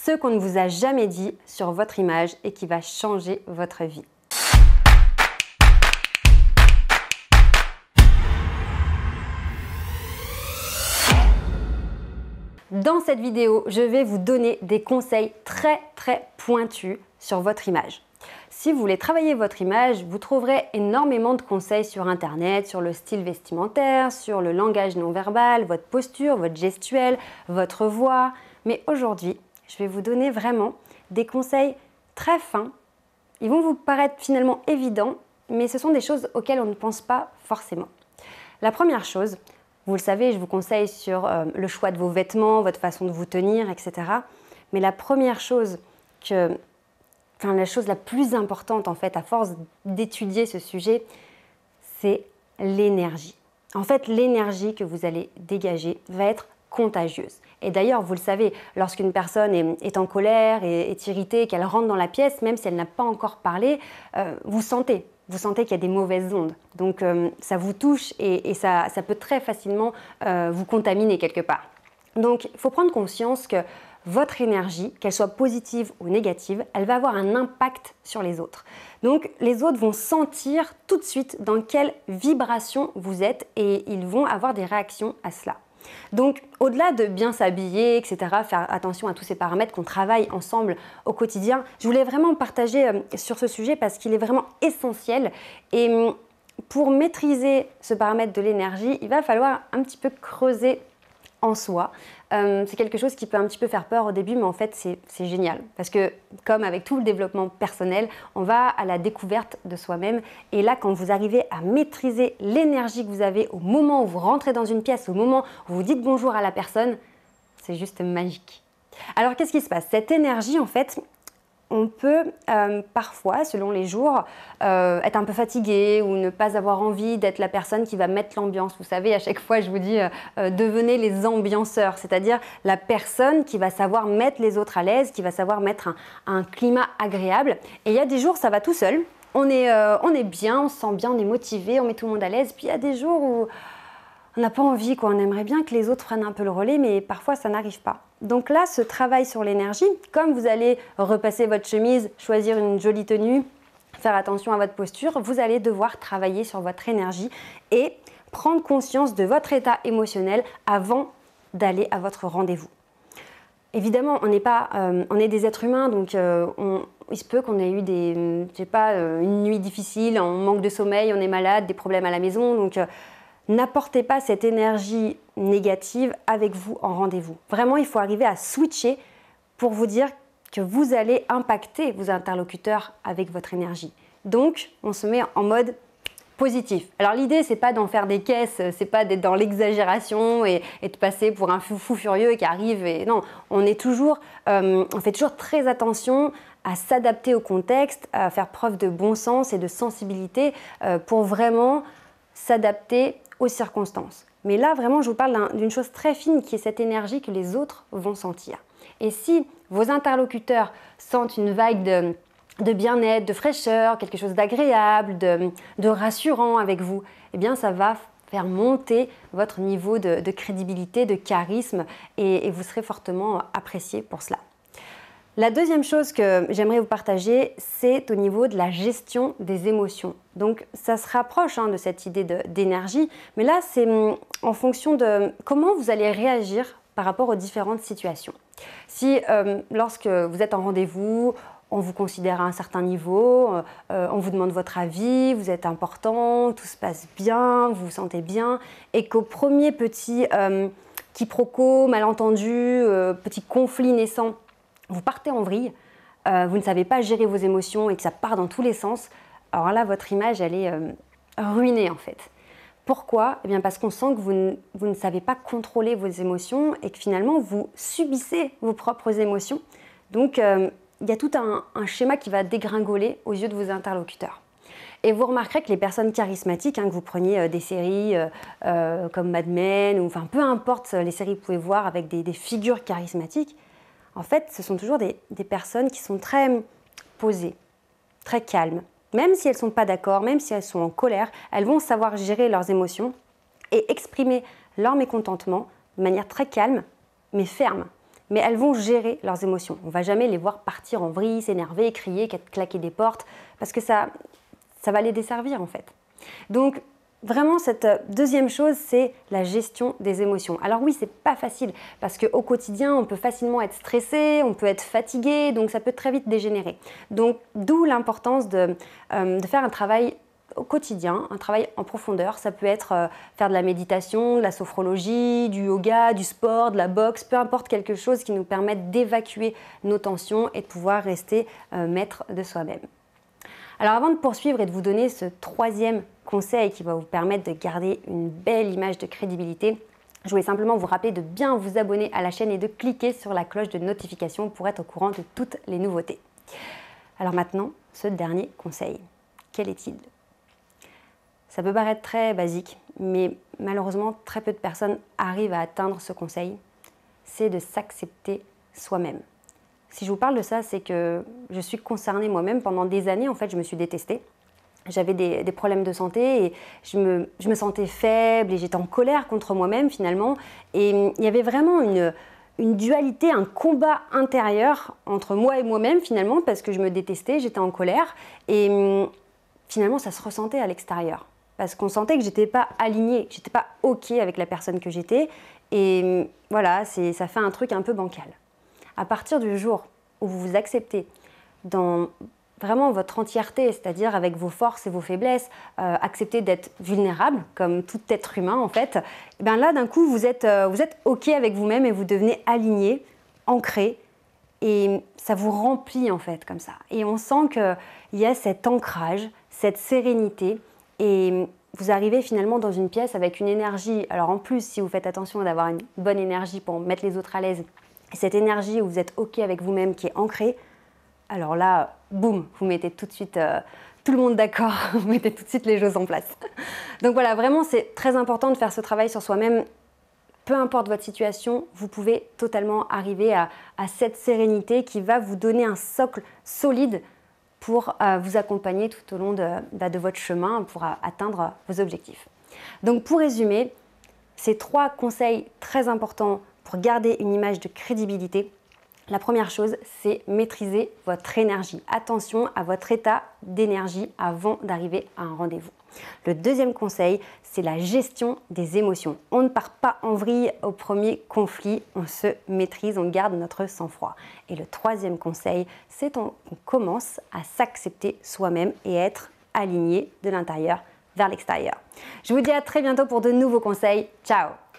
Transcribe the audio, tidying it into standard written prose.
ce qu'on ne vous a jamais dit sur votre image et qui va changer votre vie. Dans cette vidéo, je vais vous donner des conseils très pointus sur votre image. Si vous voulez travailler votre image, vous trouverez énormément de conseils sur internet, sur le style vestimentaire, sur le langage non verbal, votre posture, votre gestuelle, votre voix. Mais aujourd'hui, je vais vous donner vraiment des conseils très fins. Ils vont vous paraître finalement évidents, mais ce sont des choses auxquelles on ne pense pas forcément. La première chose, vous le savez, je vous conseille sur le choix de vos vêtements, votre façon de vous tenir, etc. Mais la première chose la chose la plus importante en fait, à force d'étudier ce sujet, c'est l'énergie. En fait, l'énergie que vous allez dégager va être contagieuse. Et d'ailleurs, vous le savez, lorsqu'une personne est en colère et est irritée, qu'elle rentre dans la pièce, même si elle n'a pas encore parlé, vous sentez qu'il y a des mauvaises ondes. Donc ça vous touche et ça peut très facilement vous contaminer quelque part. Donc il faut prendre conscience que votre énergie, qu'elle soit positive ou négative, elle va avoir un impact sur les autres. Donc les autres vont sentir tout de suite dans quelle vibration vous êtes et ils vont avoir des réactions à cela. Donc au-delà de bien s'habiller, etc., faire attention à tous ces paramètres qu'on travaille ensemble au quotidien, je voulais vraiment partager sur ce sujet parce qu'il est vraiment essentiel. Et pour maîtriser ce paramètre de l'énergie, il va falloir un petit peu creuser en soi. C'est quelque chose qui peut un petit peu faire peur au début, mais en fait c'est génial. Parce que comme avec tout le développement personnel, on va à la découverte de soi-même. Et là, quand vous arrivez à maîtriser l'énergie que vous avez au moment où vous rentrez dans une pièce, au moment où vous dites bonjour à la personne, c'est juste magique. Alors qu'est-ce qui se passe? Cette énergie, en fait, on peut parfois, selon les jours, être un peu fatigué ou ne pas avoir envie d'être la personne qui va mettre l'ambiance. Vous savez, à chaque fois, je vous dis, devenez les ambianceurs, c'est-à-dire la personne qui va savoir mettre les autres à l'aise, qui va savoir mettre un climat agréable. Et il y a des jours, ça va tout seul. On est bien, on se sent bien, on est motivé, on met tout le monde à l'aise. Puis il y a des jours où on n'a pas envie, quoi. On aimerait bien que les autres prennent un peu le relais, mais parfois ça n'arrive pas. Donc là, ce travail sur l'énergie, comme vous allez repasser votre chemise, choisir une jolie tenue, faire attention à votre posture, vous allez devoir travailler sur votre énergie et prendre conscience de votre état émotionnel avant d'aller à votre rendez-vous. Évidemment, on est des êtres humains, donc il se peut qu'on ait eu une nuit difficile, on manque de sommeil, on est malade, des problèmes à la maison, donc n'apportez pas cette énergie négative avec vous en rendez-vous. Vraiment, il faut arriver à switcher pour vous dire que vous allez impacter vos interlocuteurs avec votre énergie. Donc, on se met en mode positif. Alors l'idée, c'est pas d'en faire des caisses, c'est pas d'être dans l'exagération et de passer pour un fou furieux qui arrive. Non, on fait toujours très attention à s'adapter au contexte, à faire preuve de bon sens et de sensibilité pour vraiment s'adapter aux circonstances. Mais là, vraiment, je vous parle d'une chose très fine qui est cette énergie que les autres vont sentir. Et si vos interlocuteurs sentent une vague de bien-être, de fraîcheur, quelque chose d'agréable, de rassurant avec vous, eh bien, ça va faire monter votre niveau de crédibilité, de charisme et vous serez fortement apprécié pour cela. La deuxième chose que j'aimerais vous partager, c'est au niveau de la gestion des émotions. Donc ça se rapproche de cette idée d'énergie, mais là c'est en fonction de comment vous allez réagir par rapport aux différentes situations. Si lorsque vous êtes en rendez-vous, on vous considère à un certain niveau, on vous demande votre avis, vous êtes important, tout se passe bien, vous vous sentez bien, et qu'au premier petit quiproquo, malentendu, petit conflit naissant, vous partez en vrille, vous ne savez pas gérer vos émotions et que ça part dans tous les sens, alors là, votre image, elle est ruinée en fait. Pourquoi? Eh bien parce qu'on sent que vous ne savez pas contrôler vos émotions et que finalement, vous subissez vos propres émotions. Donc, il y a tout un schéma qui va dégringoler aux yeux de vos interlocuteurs. Et vous remarquerez que les personnes charismatiques, que vous preniez des séries comme Mad Men, ou enfin peu importe les séries que vous pouvez voir avec des figures charismatiques, en fait, ce sont toujours des personnes qui sont très posées, très calmes. Même si elles ne sont pas d'accord, même si elles sont en colère, elles vont savoir gérer leurs émotions et exprimer leur mécontentement de manière très calme, mais ferme. mais elles vont gérer leurs émotions. On ne va jamais les voir partir en vrille, s'énerver, crier, claquer des portes, parce que ça va les desservir en fait. Donc vraiment, cette deuxième chose, c'est la gestion des émotions. Alors oui, c'est pas facile, parce qu'au quotidien, on peut facilement être stressé, on peut être fatigué, donc ça peut très vite dégénérer. Donc d'où l'importance de faire un travail au quotidien, un travail en profondeur. Ça peut être faire de la méditation, de la sophrologie, du yoga, du sport, de la boxe, peu importe, quelque chose qui nous permette d'évacuer nos tensions et de pouvoir rester maître de soi-même. Alors avant de poursuivre et de vous donner ce troisième conseil qui va vous permettre de garder une belle image de crédibilité, je voulais simplement vous rappeler de bien vous abonner à la chaîne et de cliquer sur la cloche de notification pour être au courant de toutes les nouveautés. Alors maintenant, ce dernier conseil, quel est-il ? Ça peut paraître très basique, mais malheureusement, très peu de personnes arrivent à atteindre ce conseil. C'est de s'accepter soi-même. Si je vous parle de ça, c'est que je suis concernée moi-même. Pendant des années, en fait, je me suis détestée. J'avais des problèmes de santé et je me sentais faible et j'étais en colère contre moi-même finalement. Et il y avait vraiment une dualité, un combat intérieur entre moi et moi-même finalement, parce que je me détestais, j'étais en colère. Et finalement, ça se ressentait à l'extérieur. Parce qu'on sentait que j'étais pas alignée, que j'étais pas OK avec la personne que j'étais. Et voilà, ça fait un truc un peu bancal. À partir du jour où vous vous acceptez dans vraiment votre entièreté, c'est-à-dire avec vos forces et vos faiblesses, accepter d'être vulnérable, comme tout être humain en fait, et bien là d'un coup vous êtes OK avec vous-même et vous devenez aligné, ancré, et ça vous remplit en fait comme ça. Et on sent qu'il y a cet ancrage, cette sérénité, et vous arrivez finalement dans une pièce avec une énergie. Alors en plus, si vous faites attention d'avoir une bonne énergie pour mettre les autres à l'aise, cette énergie où vous êtes OK avec vous-même qui est ancrée, alors là, boum, vous mettez tout de suite tout le monde d'accord, vous mettez tout de suite les choses en place. Donc voilà, vraiment c'est très important de faire ce travail sur soi-même. Peu importe votre situation, vous pouvez totalement arriver à cette sérénité qui va vous donner un socle solide pour vous accompagner tout au long de votre chemin pour atteindre vos objectifs. Donc pour résumer, ces 3 conseils très importants pour garder une image de crédibilité. La première chose, c'est maîtriser votre énergie. Attention à votre état d'énergie avant d'arriver à un rendez-vous. Le deuxième conseil, c'est la gestion des émotions. On ne part pas en vrille au premier conflit, on se maîtrise, on garde notre sang-froid. Et le troisième conseil, c'est qu'on commence à s'accepter soi-même et être aligné de l'intérieur vers l'extérieur. Je vous dis à très bientôt pour de nouveaux conseils. Ciao!